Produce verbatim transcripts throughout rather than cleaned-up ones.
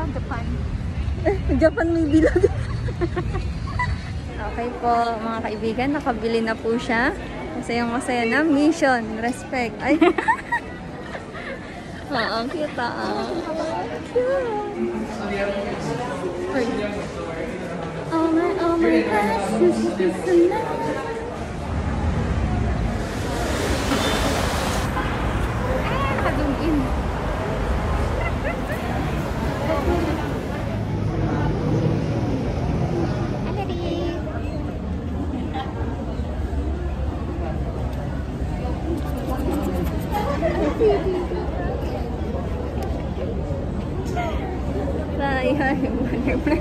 Japan. Japan may bilog. Okay po, mga kaibigan, nakabili na po siya. Masayang masaya na. Mission, respect. Ay. Ah, ang cute ah. Oh my, oh my gosh. Zoom in. Bye, hi.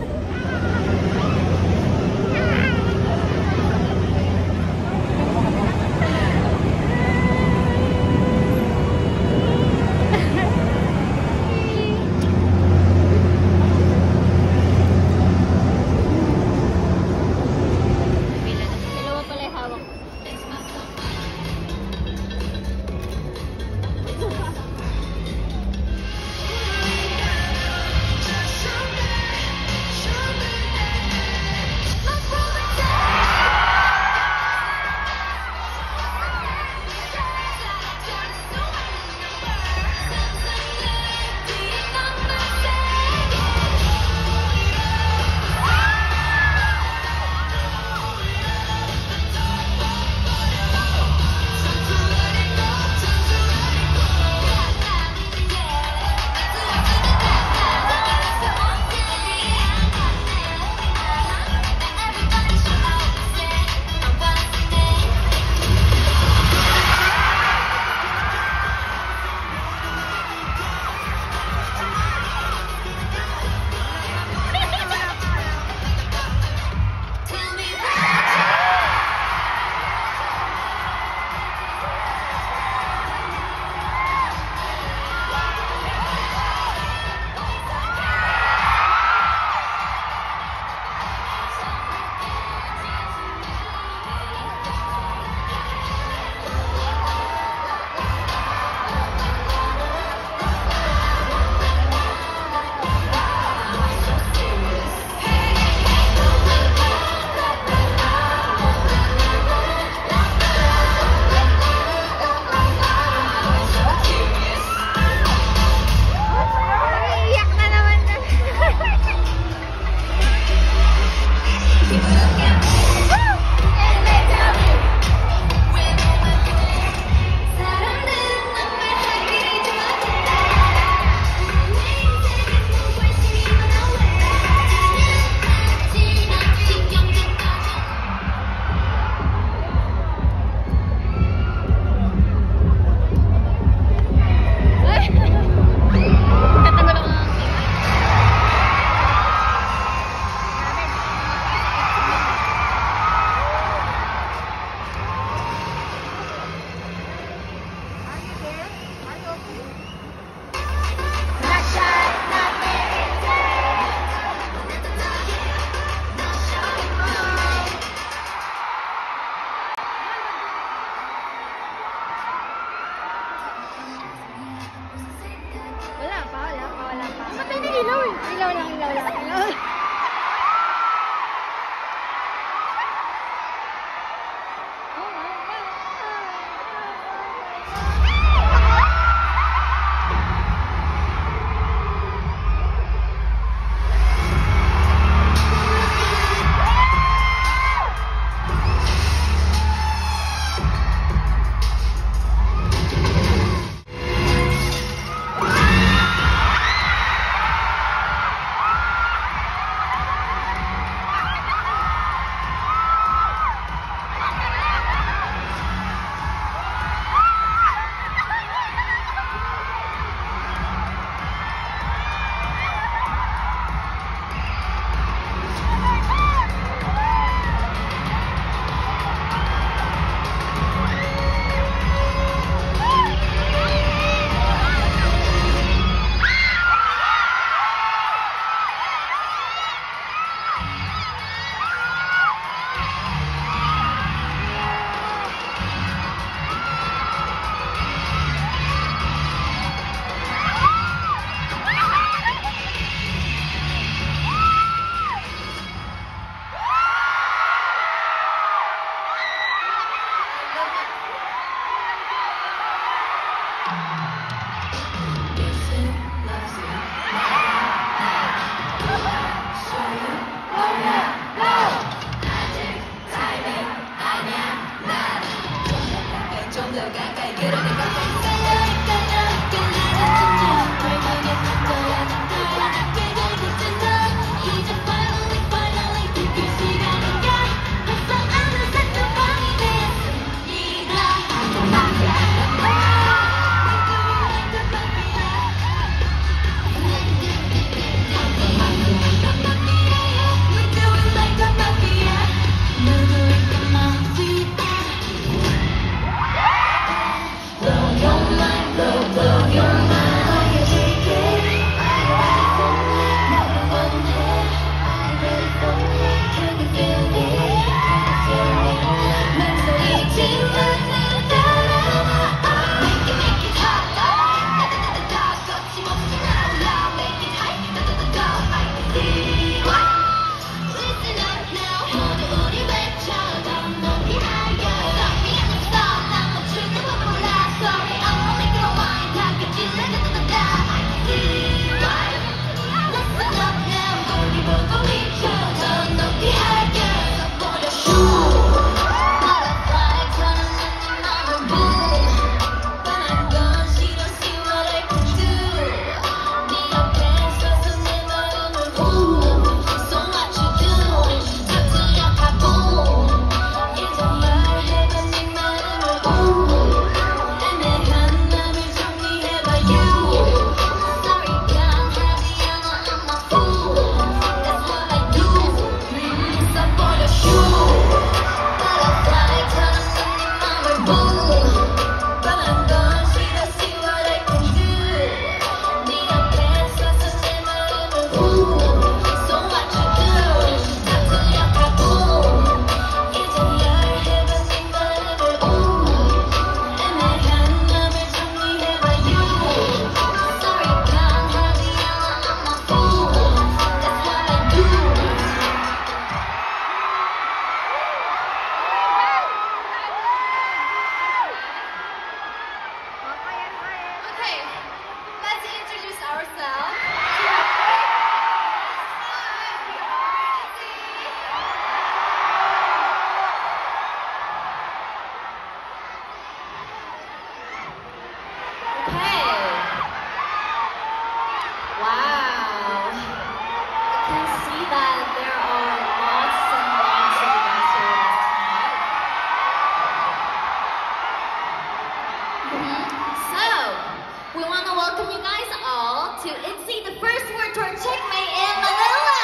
to Itzy, the first word tour checkmate in Manila.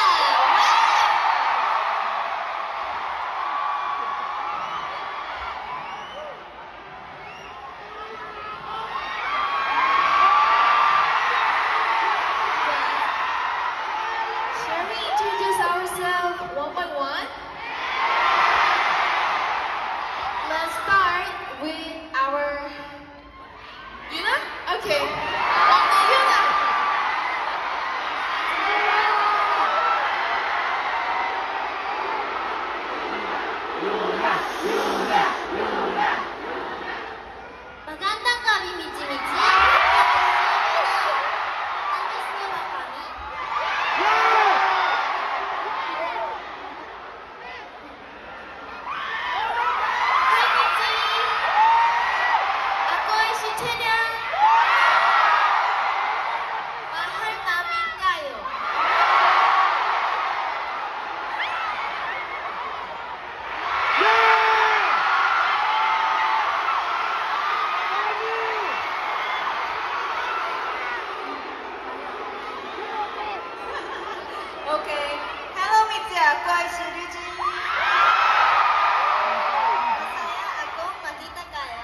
Shall we introduce ourselves one by one? Let's start with our Yuna? Okay. Yuna! Magandang gabi, midzy midzy. Namiss niyo ba kami? Hi, midzy! Ako ay si Chenya. Mahal namin kayo. Okay. Hello, midzy. Ako ay si Ryuji. Masaya akong makita kayo.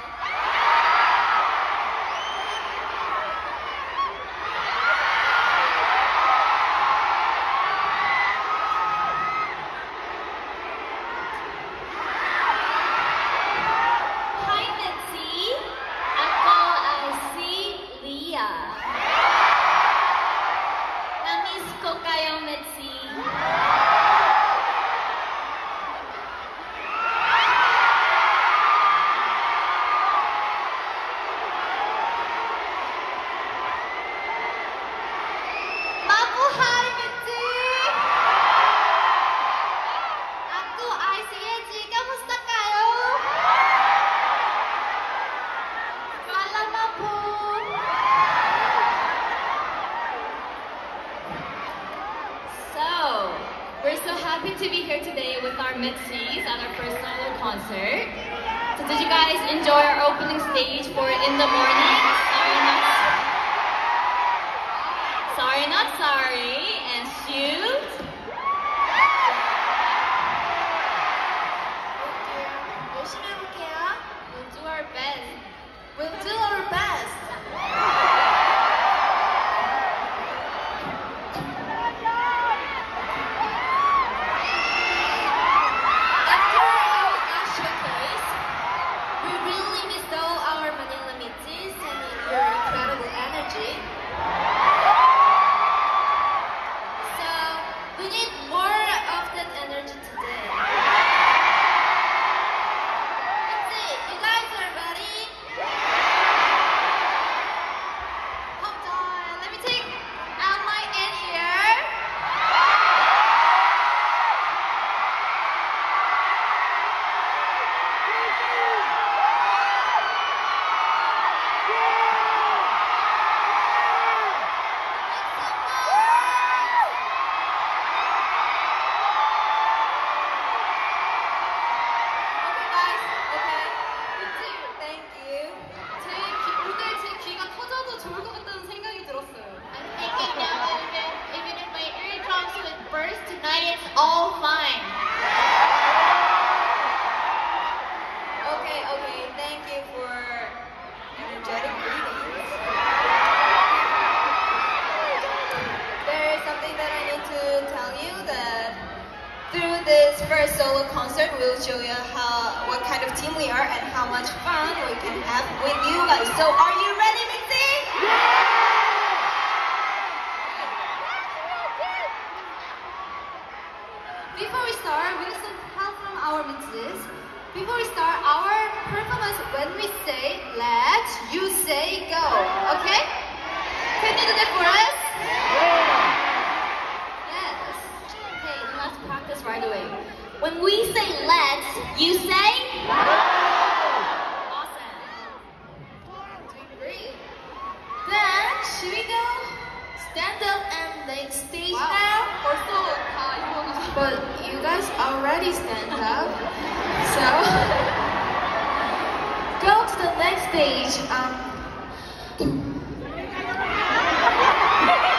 Hi, midzy. Ako ay si Leah. Namiss ko kayo, midzy. Mabuhay, midzy! Ako ay si Itzy. Kamusta kayo? Salamat po! So, we're so happy to be here today with our midsies at our first solo concert. So did you guys enjoy our opening stage for In the Morning? Sorry not, sorry, not sorry. And Shoot. 열심히 해볼게요. We'll do our best. We'll do our best. After our last showcase, we really missed all our Manila midsies and your incredible energy. So we need more of that energy today. Midzy, you guys are ready? Hold on, let me take out my in here. Okay guys, okay. Thank you. 제 귀, 무대 제 귀가 터져도 좋을 것 같다는 생각이 들었어요. I'm thinking that even, even if my eardrums would burst tonight, it's all fine. Okay, okay. Thank you for energetic greetings. There is something that I need to tell you that through this first solo concert, we'll show you how what kind of team we are and how much fun we can have with you guys. So, are you ready, midzy? Before we start, we need some help from our midsies. Before we start our performance, when we say let's, you say go. Okay? Can you do that for us? Yes. Okay, then let's practice right away. When we say let's, you say awesome. Doing great. Then, should we go stand up and make stage now? 벌써 다 입어가지고. But you guys already stand up. So, go to the next stage. Um,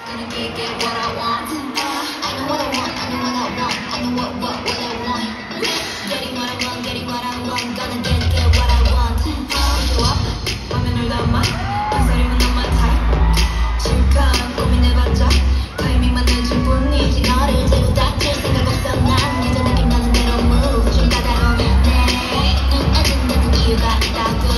gonna get, get what I want. I know what I want, I know what I want, I know what, what, what I want. Getting what I want, getting what I want, gonna get, get what I want. You up, 맘에 놀다만, 한소리만 너만 타입. 실컷 고민해봤자, 타이밍만 늦을 뿐이지. 너를 재고 닥칠 생각 없어 난. 이제 느낌 나는 대로 move. 좀 까다로운 내 눈 어딘데도 이유가 있다고.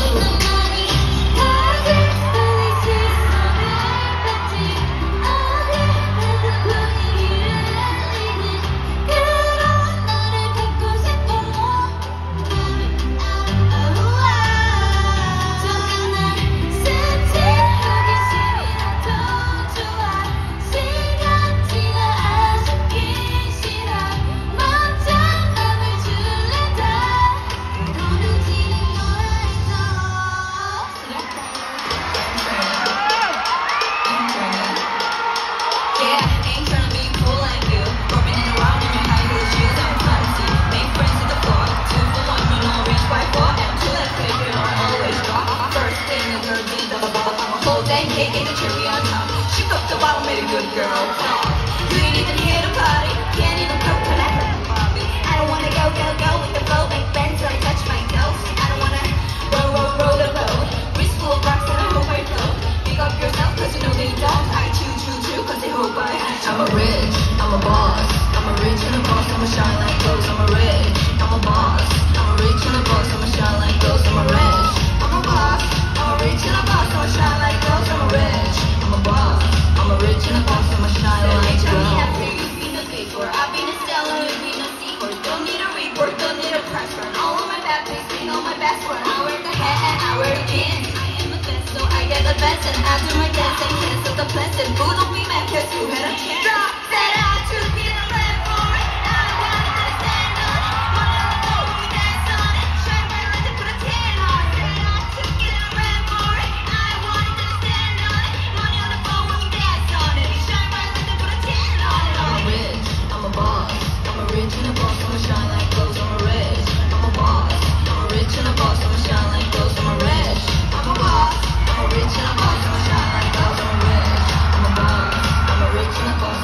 I'm a rich, I'm a boss, I'm a rich and a boss, I'ma shine like clothes. I'm a rich, I'm a boss, I'm a rich and a boss, I'ma shine like clothes. I'm a rich, I'm a boss, I'm a rich and a boss, I'ma shine like clothes. I'm a rich, I'm a boss, I'm a rich and a boss, I'ma shine like clothes. You've been a paper, I've been a seller, you've been a seahorse. Don't need a report, don't need a press run. All of my bad things, being all my best work. I wear the hat and I wear the pins. I am the best, so I get the best. And after my dance, I dance with the blessed. Who don't be mad, cause you had a chance. Drop that I took it and ran for it. I wanted to stand on it. Wanted to know we dance on it. Shine bright like to put a tan on it. I took it and ran for it. I wanted to stand on it. Money on the phone when we dance on it. Shine bright like to put a tan on it. I'm a rich, I'm a boss. I'm a rich and a boss, I'ma shine like clothes. I'm a rich, I'm a boss. I'm a rich and a boss, I'ma shine like clothes. I'm a rich, I'm a boss. I'm a rich and a boss, I'ma shine like clothes. I'm a rich, I'm a boss. I'm a rich and a boss.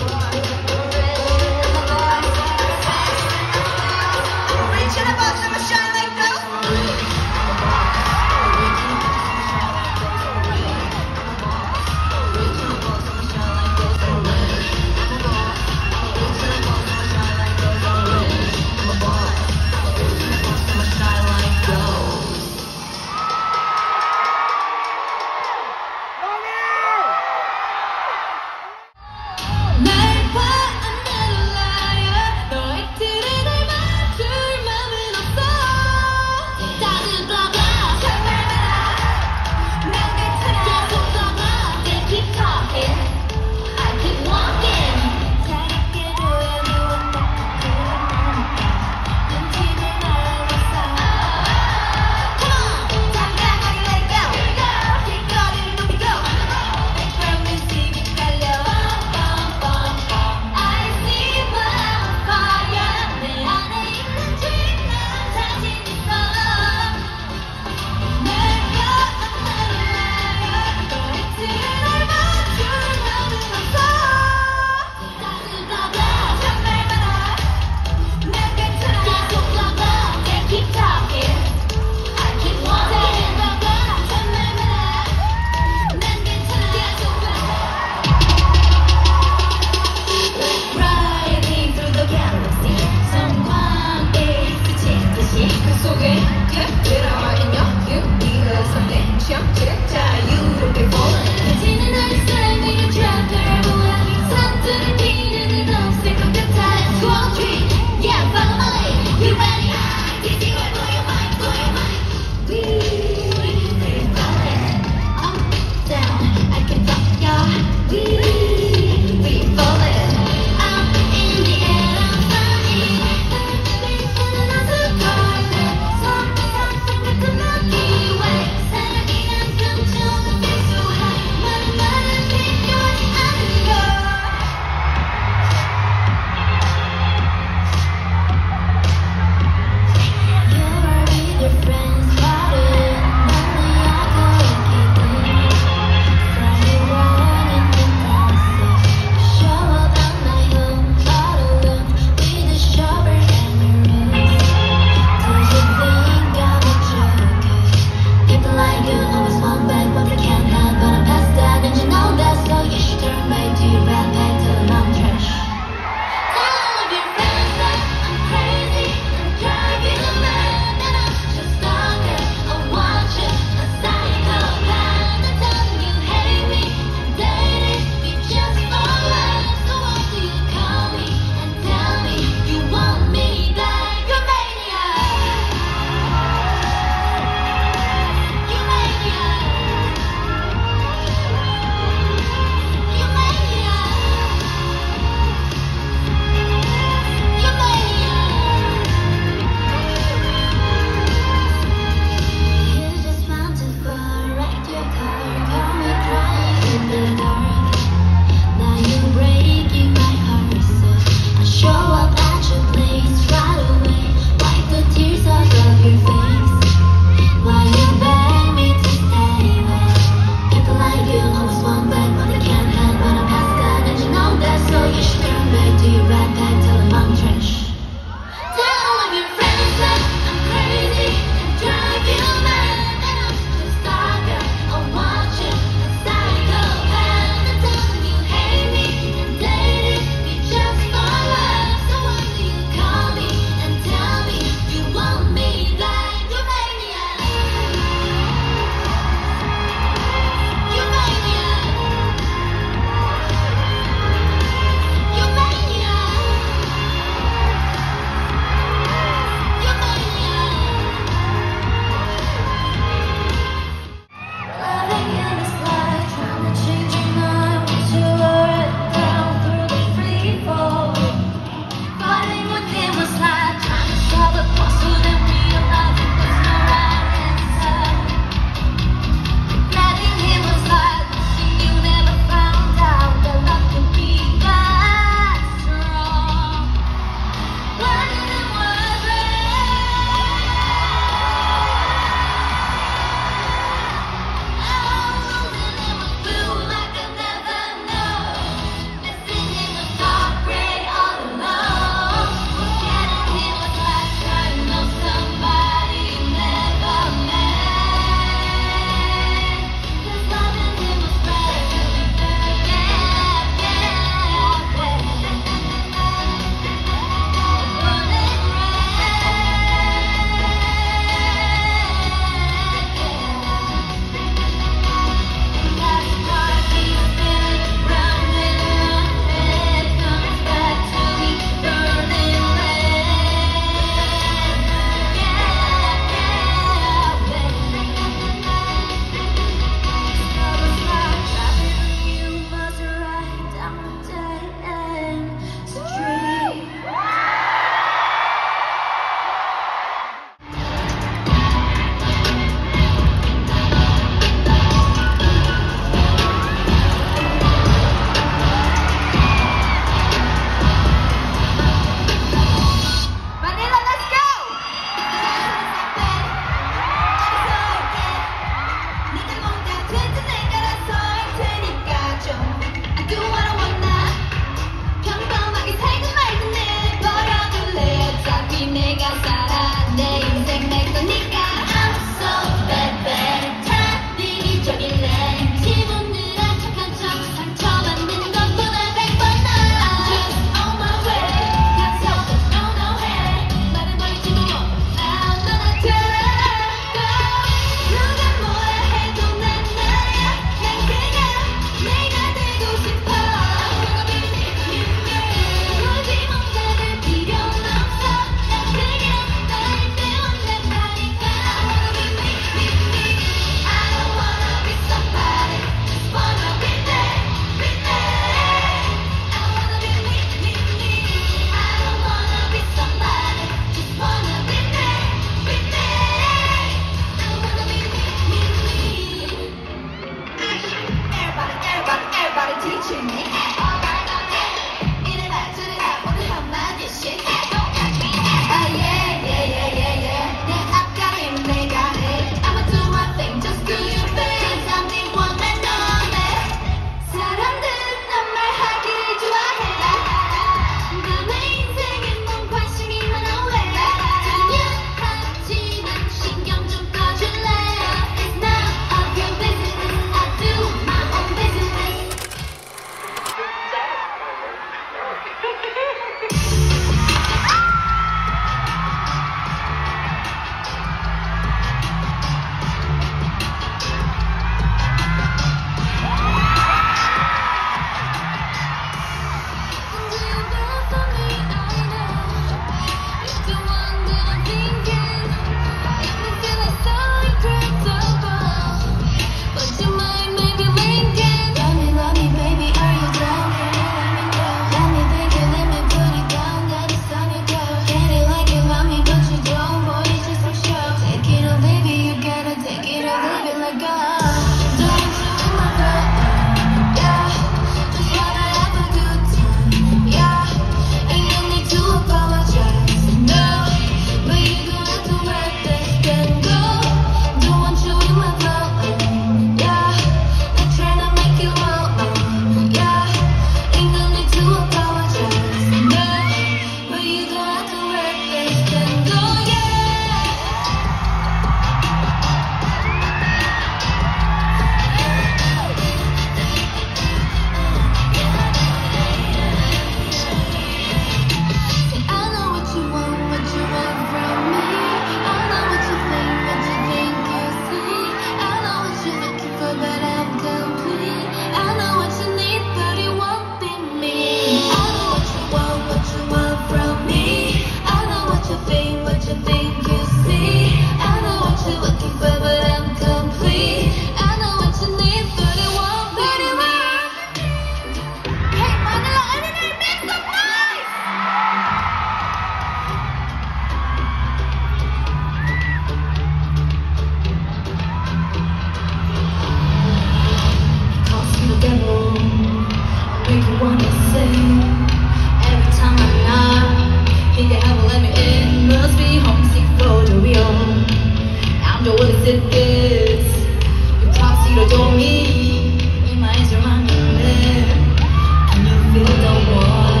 it gets. Your toxic adore me. In my eyes, you're my nightmare. Can you feel the war?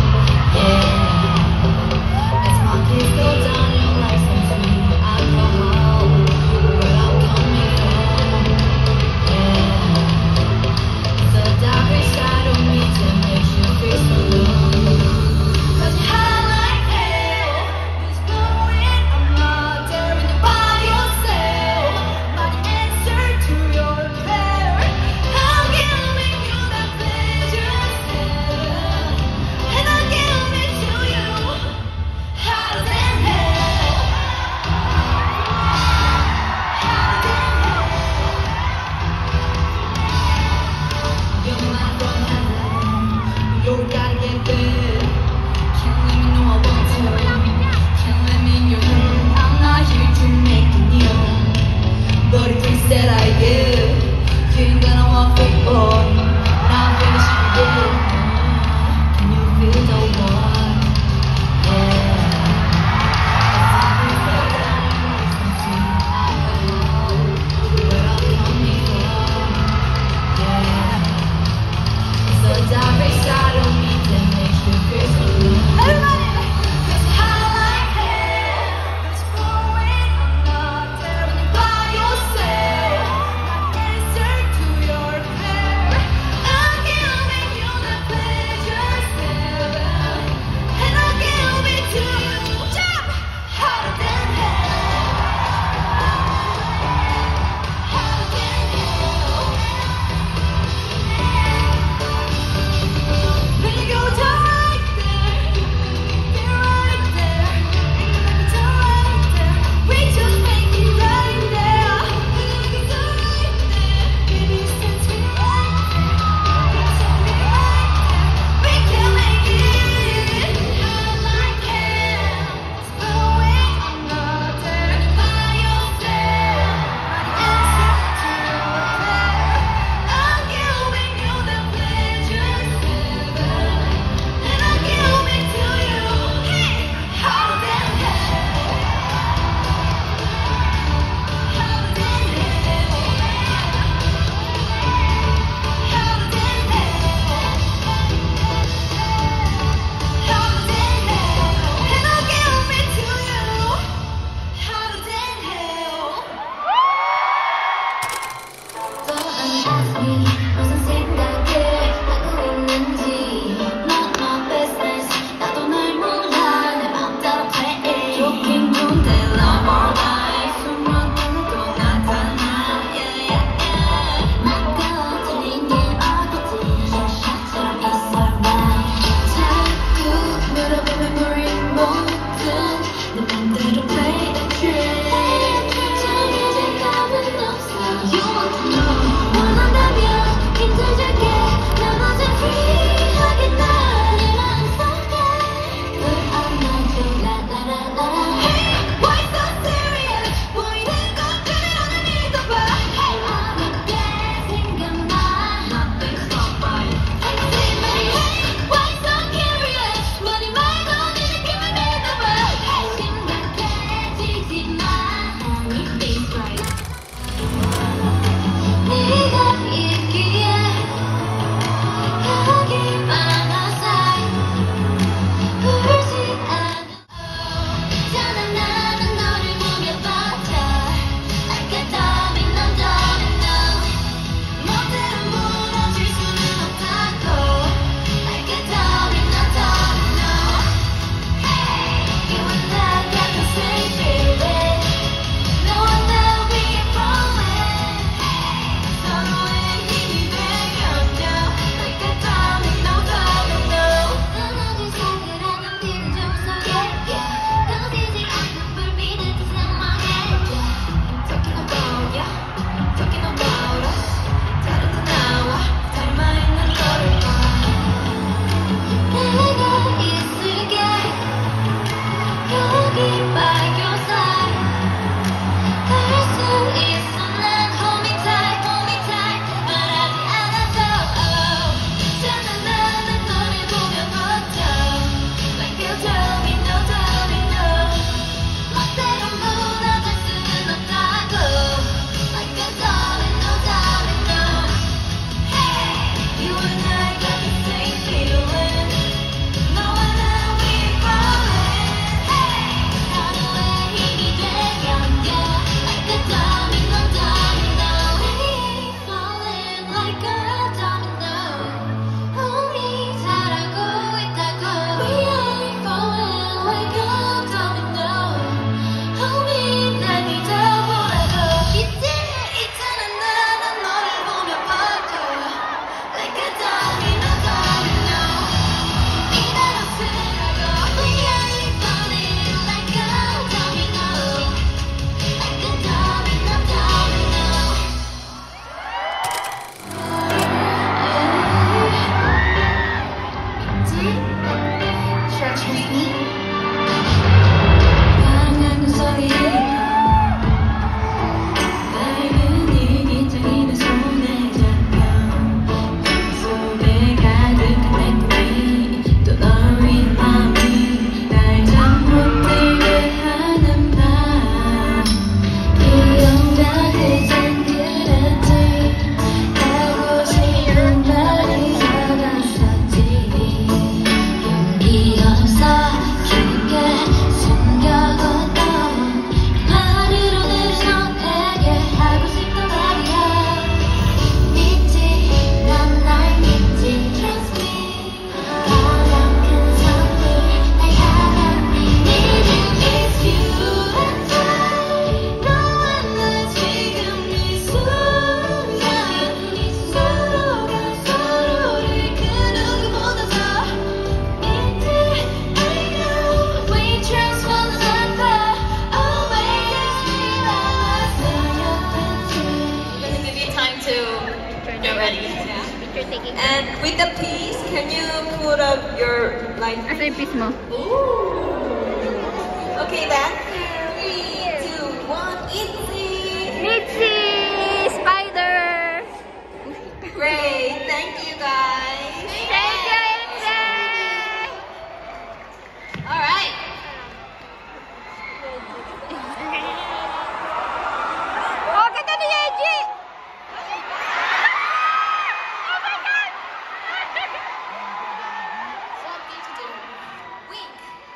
Yeah. As my kids go down, your life sends me alcohol. Where I'm coming from. Yeah. The darker side of me tempts you face the blue. Cause you're high like hell. There's no way I'm not daring you by yourself. with the piece, can you put up your like? Asa yung piece mo? Okay then. Three, two, one, Itzy. Midzy! Spider! Great, thank you guys. Thank you, Itzy! Alright. Oh, ganda ni Yeji! Something to do. Wink.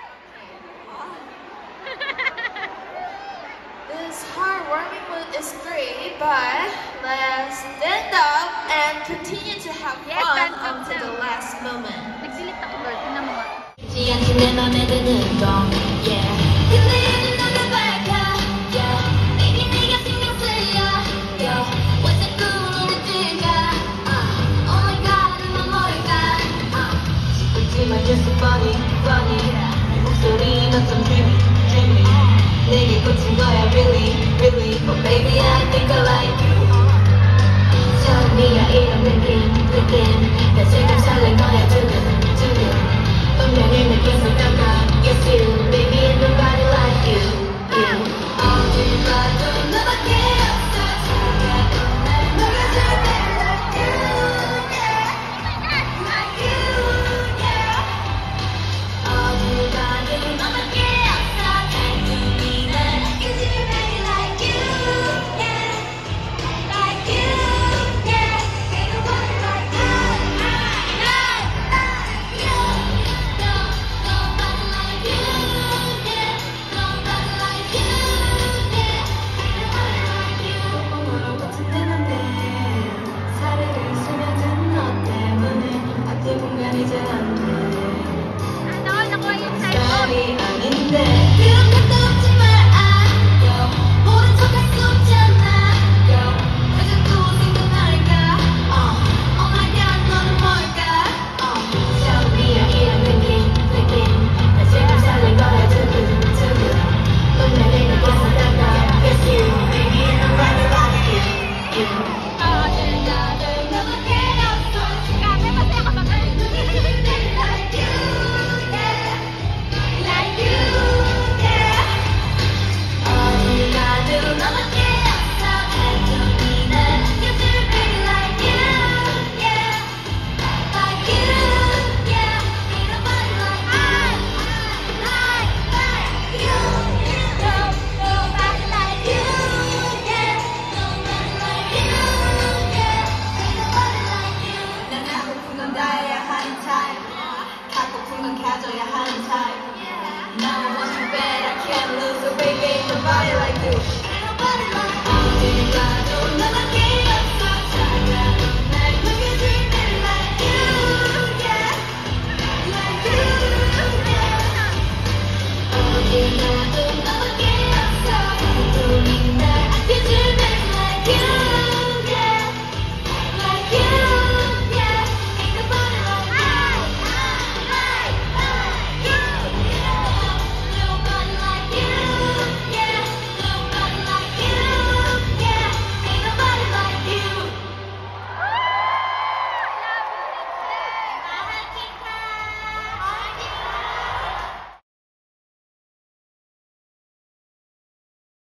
This heartwarming mood is great, but let's stand up and continue to have Yes, fun stand up until the now. last moment. Nagsilit ako, Lord. Tingnan mo nga. 지않게 내 맘에 드는 건 yeah. 그대는 나를 밝아, yeah. Baby 네가 신경 쓰여, yeah. 왜 자꾸 눈을 찔까? Uh. Oh my God, 넌 뭘까? Uh. 웃지만 you're so funny, funny. 목소리는 좀 dreamy, dreamy. 내게 꽂힌 거야 really, really. But baby I think I like you. 처음이야 이런 느낌, 느낌. 나 지금 설렌 거야 두근, 두근. 운명을 느껴서 깜깜. Yes you, baby ain't nobody like you, you. 어딜 봐도 너밖에 없어. 차가운 날 녹여줄 때 like you, yeah. Like you, yeah. 어딜 봐도 너밖에 없어. 단숨이 날 느껴줄 때 like you, yeah. Like you, yeah. Ain't nobody like you, like, like you. No, nobody like you, yeah. Nobody like you, yeah. Ain't nobody like you. 오늘은 같은 때는데 사례를 스며든 너 때문에 앞뒤 분간이 잘 안 돼. Ano? Nakuha yung side 스타일이 아닌데 그런 것도 없지 말 아. 모른 척할 수 없잖아. 왜 자꾸 생각날까? Oh my God, 너는 뭘까? 처음이야 이런 느낌, 느낌. 나 지금 설렌 거야 두근, 두근. 운명을 느껴서 깜깜. Yes you, baby ain't nobody like you, you. 어딜 가도 너밖에 없어. Grabe, masaya ka ba? Like you, yeah. Like you, yeah. 어딜 가도 너밖에 없어. 단숨이 날 느껴줄 baby like you, yeah. Like you, yeah. Ain't nobody like you, like, like you. No, nobody like you, yeah. Nobody like you, yeah. Ain't nobody like you. 난 하고픈 건 닿아야 하는 타입. 하고픈 건 가져야 하는 타입. Now I want you bad, I can't lose, so baby ain't nobody like you. Ain't nobody like you. 어딜 가도 너밖에 없어. 차가운 날 녹여줄 때 like you, yeah. Like you, yeah. 어딜 가도